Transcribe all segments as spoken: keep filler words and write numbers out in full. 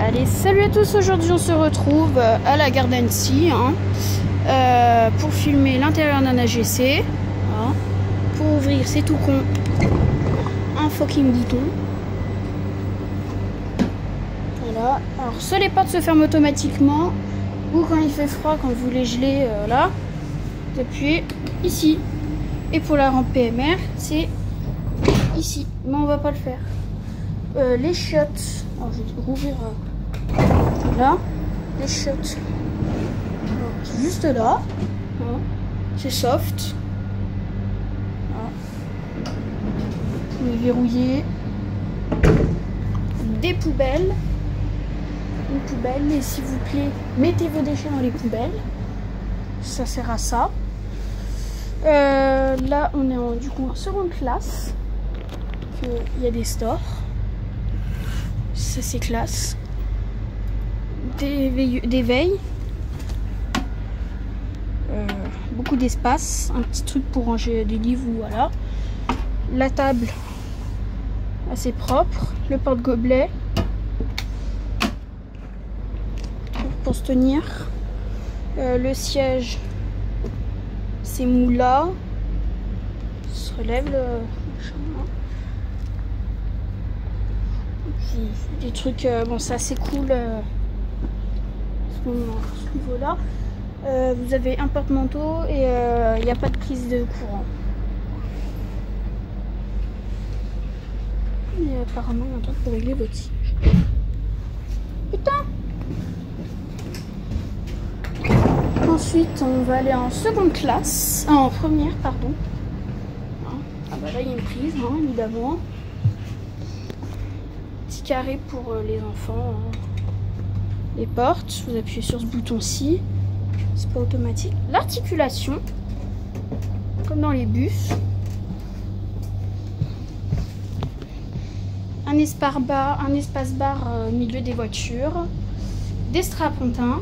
Allez, salut à tous, aujourd'hui on se retrouve à la gare d'Annecy hein, euh, pour filmer l'intérieur d'un A G C. Voilà. Pour ouvrir, c'est tout con, un fucking bouton. Voilà, alors soit les portes se ferment automatiquement, ou quand il fait froid, quand vous les gelez, euh, là, vous appuyez ici. Et pour la rampe P M R, c'est ici, mais on va pas le faire. Euh, les chiottes, alors je vais rouvrir euh, là, les chiottes, c'est juste là, voilà. C'est soft, voilà. Vous les verrouillez, des poubelles, une poubelle, et s'il vous plaît, mettez vos déchets dans les poubelles, ça sert à ça. Euh, là, on est en, du coup en seconde classe, il y a des stores. Ça c'est classe. Des, veille, des veilles. Euh, beaucoup d'espace. Un petit truc pour ranger des livres ou voilà. La table assez propre. Le porte-gobelet. Pour se tenir. Euh, le siège c'est moula. Ça se relève le machin. Des trucs, euh, bon ça c'est cool euh, à ce, ce niveau là. Euh, vous avez un porte-manteau et il euh, n'y a pas de prise de courant. Et apparemment un truc pour régler votre siège. Putain. Ensuite on va aller en seconde classe, ah, en première pardon. Ah bah là il y a une prise hein, évidemment. Carré pour les enfants, les portes, vous appuyez sur ce bouton-ci, c'est pas automatique. L'articulation, comme dans les bus, un espace bar, un espace bar au milieu des voitures, des strapontins,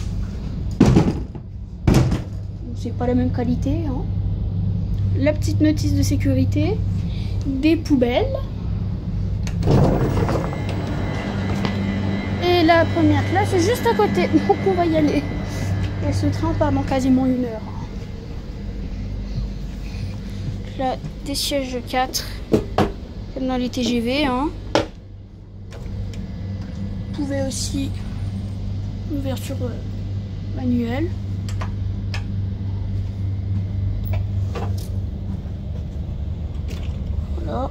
c'est pas la même qualité, hein. La petite notice de sécurité, des poubelles. Et la première classe est juste à côté, donc on va y aller. Et ce train part dans quasiment une heure. Là, des sièges quatre, comme dans les T G V. Hein. Vous pouvez aussi une ouverture manuelle. Voilà.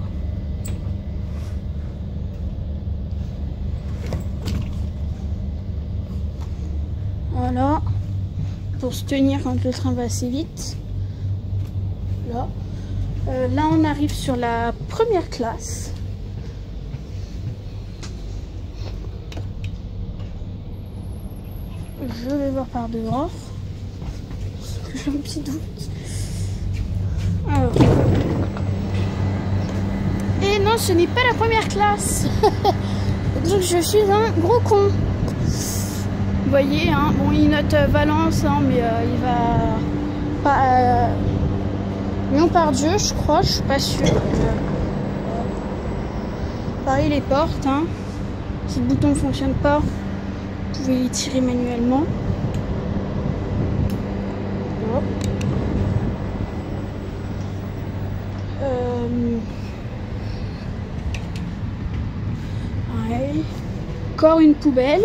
Voilà, pour se tenir quand le train va assez vite. Là, euh, là on arrive sur la première classe. Je vais voir par dehors. J'ai un petit doute. Alors. Et non, ce n'est pas la première classe. Donc je suis un gros con. Vous voyez, hein, bon, il note euh, Valence, hein, mais euh, il va pas. Euh, Lyon par Dieu, je crois, je suis pas sûre. Euh, pareil, les portes, hein, si le bouton ne fonctionne pas, vous pouvez les tirer manuellement. Hop. Euh, ouais. Encore une poubelle.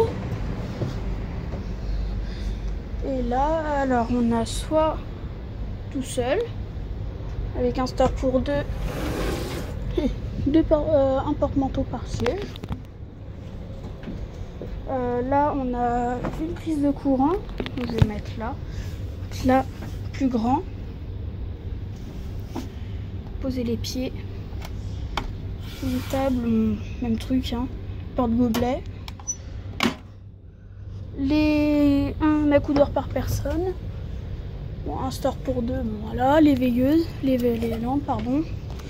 Et là, alors on a soit tout seul, avec un store pour deux, deux euh, un porte-manteau par siège. Euh, là, on a une prise de courant, je vais mettre là. Là, plus grand. Poser les pieds. Une table, même truc, hein. Porte-gobelet. Les un accoudeur par personne, bon, un store pour deux, bon, voilà, les veilleuses, les, les lampes, pardon,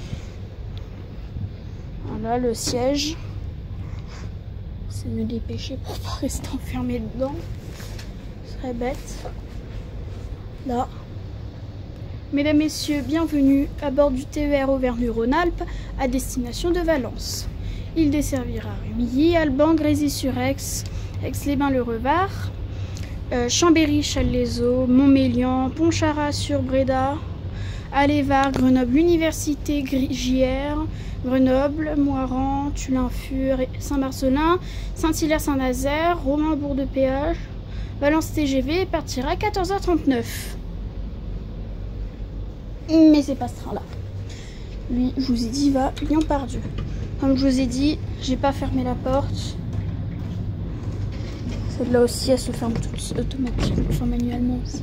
voilà le siège, c'est me dépêcher pour pas rester enfermé dedans, ce serait bête. Là, mesdames, messieurs, bienvenue à bord du T E R Auvergne-Rhône-Alpes à destination de Valence. Il desservira Rumilly, Alban, Grésy-sur-Aix, Aix-les-Bains-le-Revard, euh, Chambéry, Challes-les-Eaux, Montmélian, Pontcharrat-sur-Bréda, Allévar, Grenoble, Université, Gières, Grenoble, Moiran, Tullin-Fur, Saint-Marcelin, Saint-Hilaire-Saint-Nazaire, Romain-Bourg-de-Péage, Valence T G V partira à quatorze heures trente-neuf. Mais c'est pas ce train-là. Lui, je vous ai dit, va Lyon-Pardieu. Comme je vous ai dit, j'ai pas fermé la porte. Celle-là aussi, elle se ferme toute automatiquement, enfin manuellement aussi.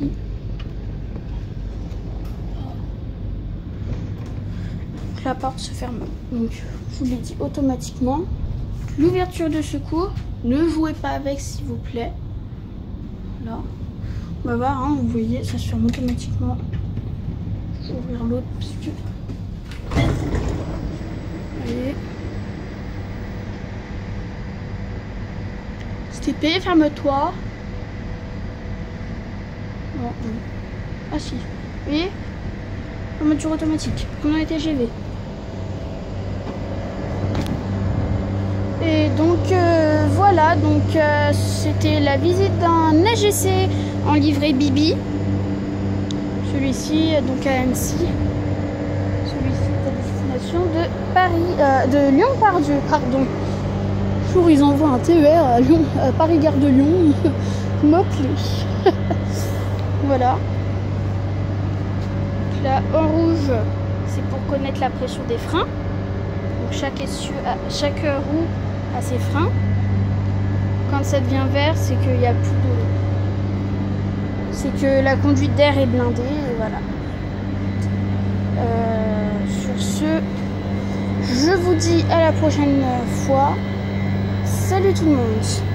Donc la porte se ferme, donc je vous l'ai dit, automatiquement. L'ouverture de secours, ne jouez pas avec s'il vous plaît. Là, on va voir, hein, vous voyez, ça se ferme automatiquement. Je vais ouvrir l'autre parce que... Allez. S T P, ferme-toi. Bon, bon. Ah si. Vous voyez, fermeture automatique, comme dans les T G V. Et donc euh, voilà, donc euh, c'était la visite d'un A G C en livrée Bibi. Celui-ci donc à Annecy. Celui-ci est à destination de Paris, euh, de Lyon-Pardieu, pardon. Toujours ils envoient un T E R à Lyon, à Paris-Gare de Lyon. Moque-les. Voilà. Donc là en rouge, c'est pour connaître la pression des freins. Donc chaque essieu, a, chaque roue a ses freins. Quand ça devient vert, c'est qu'il n'y a plus de... C'est que la conduite d'air est blindée, et voilà. Euh, sur ce, je vous dis à la prochaine fois. Salut tout le monde!